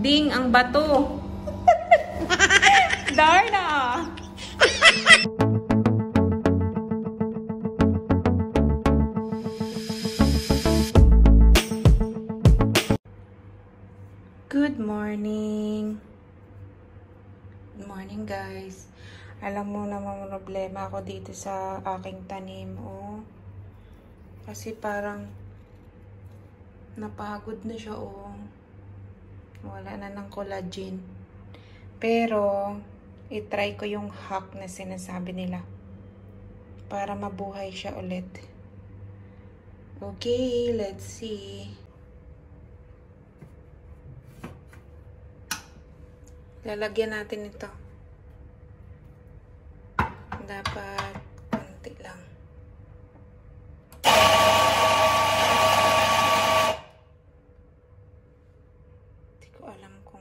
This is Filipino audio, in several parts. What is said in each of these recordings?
ding ang bato. Darna! Good morning. Good morning, guys. Alam mo naman problema ako dito sa aking tanim, oh. Kasi parang napagod na siya, oh. Wala na ng collagen. Pero i-try ko yung hack na sinasabi nila para mabuhay siya ulit. Okay, let's see. Lalagyan natin ito. Dapat konti lang. Hindi ko alam kung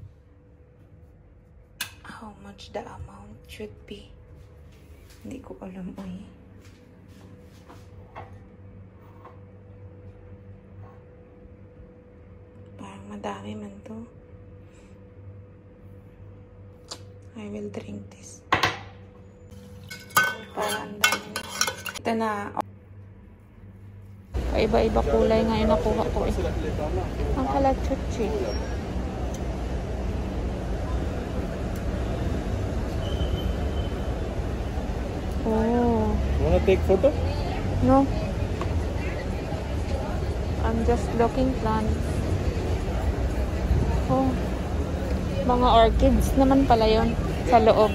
how much the amount should be. Hindi ko alam, oy. Parang madami man to. I will drink this. Parang dami. Ito na. Iba-iba kulay ngayon nakuha ko. Ang kalachuchi. Oh. Wanna take photo? No. I'm just looking plants. Oh. Mga orchids naman pala yon sa loob.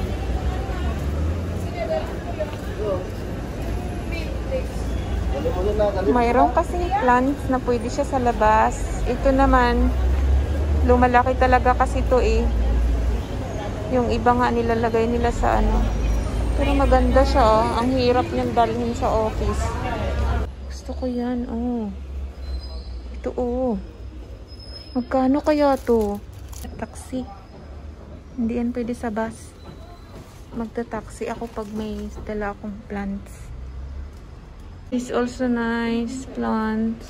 Mayroon kasi plants na pwede siya sa labas. Ito naman, lumalaki talaga kasi ito eh. Yung iba nga nilalagay nila sa ano. Pero maganda siya, oh. Ang hirap niyang dalhin sa office. Gusto ko yan, oh. Ito, oh. Magkano kaya to? Taxi. Hindi yan pwede sa bus. Magta-taxi ako pag may dala akong plants. It's also nice plants.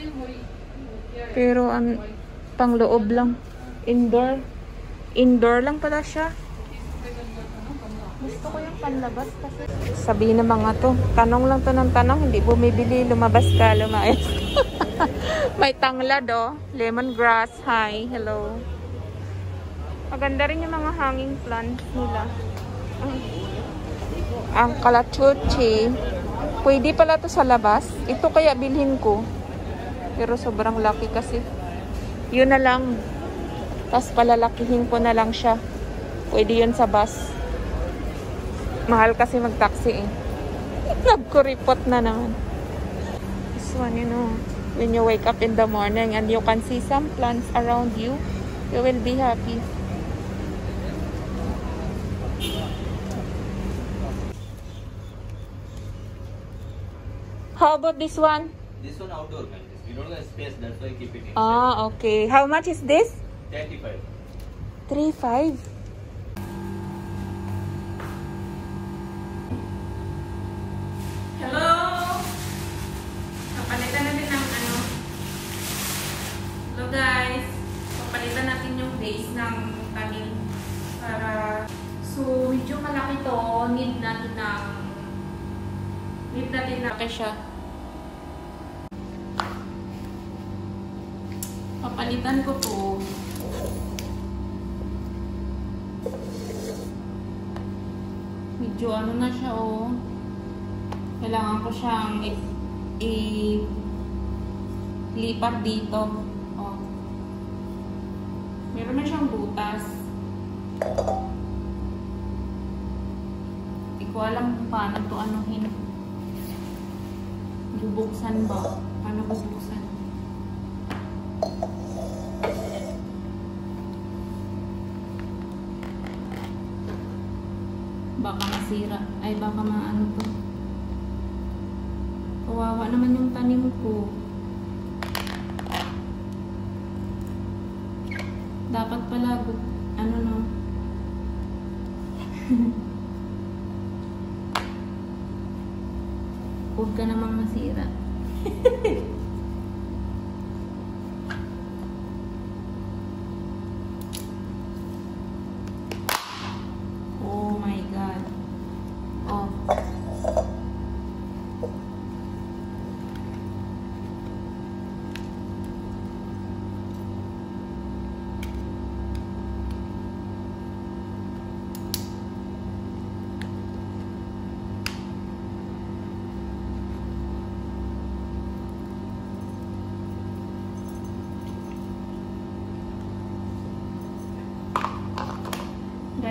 Pero pang loob lang. Indoor. Indoor lang pala siya. Gusto ko yung panlabas kasi. Sabihin ng mga to. Tanong lang to ng tanong. Hindi bumibili. Lumabas ka. Lumayas. May tanglad, oh. Lemongrass. Hi. Hello. Maganda rin yung mga hanging plants nila. Ang kalachuchi. Pwede pala to sa labas. Ito kaya bilhin ko. Pero sobrang laki kasi. Yun na lang. Tapos palalakihin ko na lang siya. Pwede yun sa bus. Mahal kasi mag-taxi eh. Nagkuripot na naman. This one, you know. When you wake up in the morning and you can see some plants around you, you will be happy. How about this one? This one outdoor kind. We don't have space, that's why I keep it inside. Ah, okay. How much is this? 35. 3.5. Hello! Papalitan natin ng ano. Hello guys. Papalitan natin yung base ng tanim. Para, so medyo malaki to. Need natin laki siya. Papalitan ko to. Medyo ano na siya, oh. Kailangan ko siyang lipat dito. Oh. Meron na siyang butas. Hindi ko alam kung paano to anuhin. Bubuksan ba? Paano bubuksan? Baka masira. Ay, baka maano to. Kawawa naman yung tanim ko. Dapat pala, ano no? Huwag ka namang masira.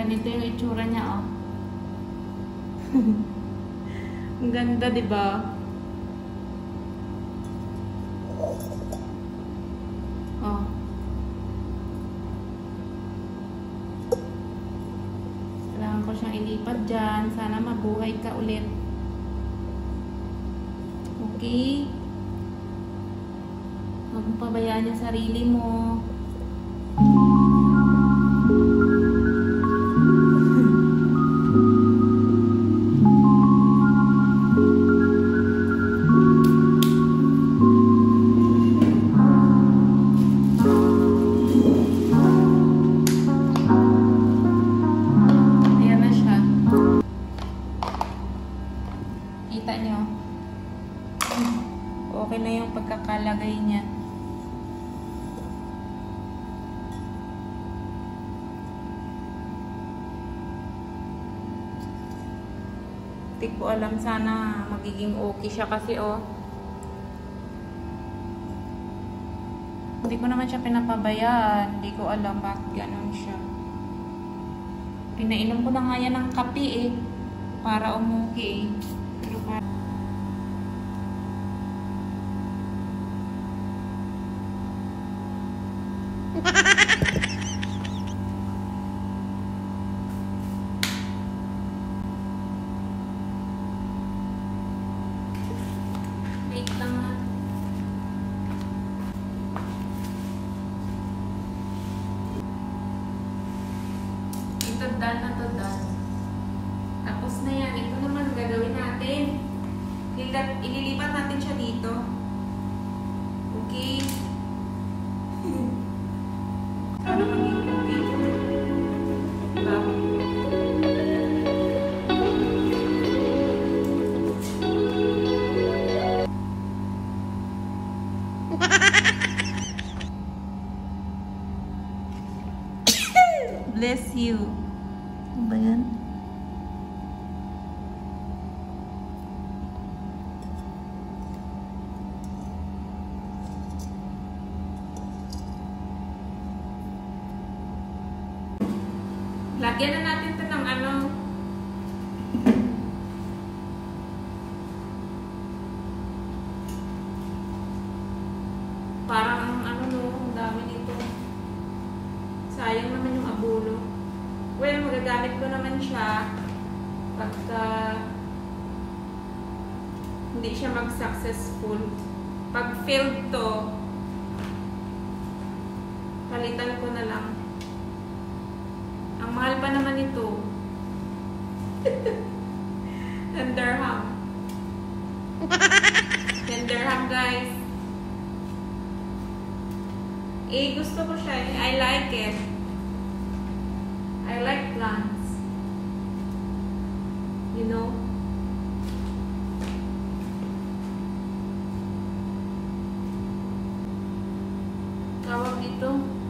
Ganito yung itsura niya, oh. Ang ganda, di ba? Oh. Kailangan ko siyang ilipat dyan. Sana mabuhay ka ulit. Okay? Huwag mo pabayaan yung sarili mo. Kita nyo? Okay na yung pagkakalagay niya. Hindi ko alam, sana magiging okay siya kasi oh. Hindi ko naman siya pinapabayaan. Hindi ko alam bakit ganun siya. Pinainom ko na nga yan ng kape eh. Para umuki eh. Wait lang ha. Ito done na to, done. Tapos na yan. Ito naman gagawin natin. Ililipat natin siya dito. Okay? Ano magiging okay? Diba? Bless you. Ano ba yan? Lagyan na natin ito ng ano. Parang ano no, ang dami nito. Sayang naman yung abulo. Well, magagamit ko naman siya pagka hindi siya mag-successful. Pag failed to, palitan ko na lang. Ang mahal pa naman ito. 10 dirham. 10 dirham, guys. Eh, gusto ko siya. I like it. I like plants. You know? Tawag dito.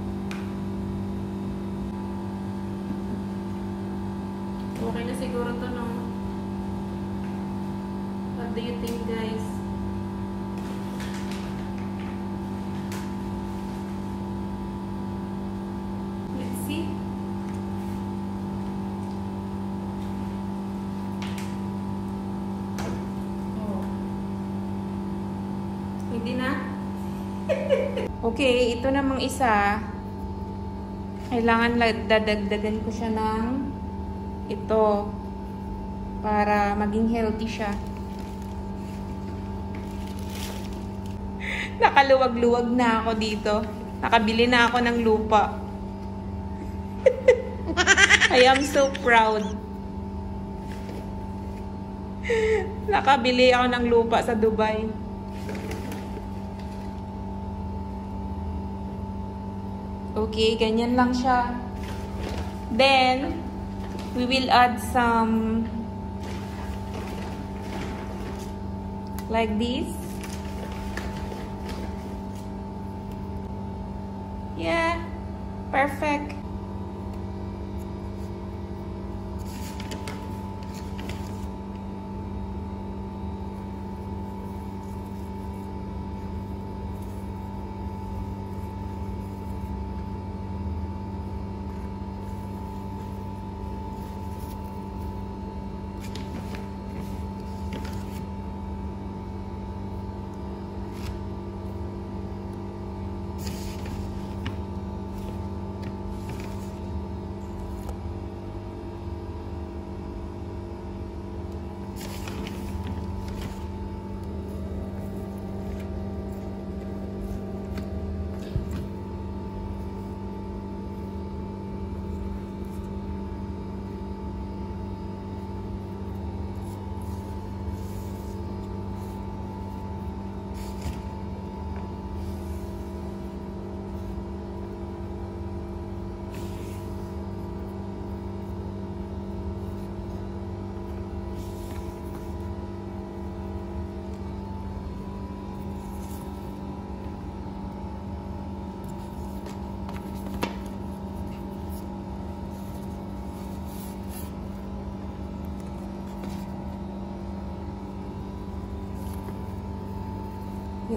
Okay na siguro to, no? What do you think, guys? Let's see. Oh. Hindi na? Okay, ito namang isa. Kailangan dadagdagan ko siya ng ito para maging healthy siya. Nakaluwag-luwag na ako dito. Nakabili na ako ng lupa. I am so proud. Nakabili ako ng lupa sa Dubai. Okay, ganyan lang siya. Then, we will add some like this. Yeah, perfect.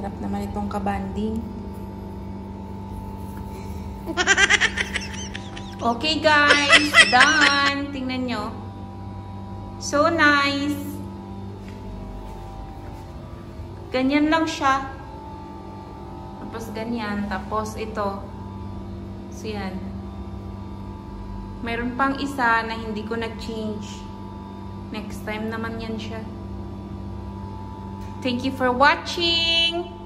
Sarap naman itong kabanding. Okay guys, done. Tingnan nyo. So nice. Ganyan lang siya. Tapos ganyan. Tapos ito. So yan. Mayroon pang isa na hindi ko nag-change. Next time naman yan siya. Thank you for watching.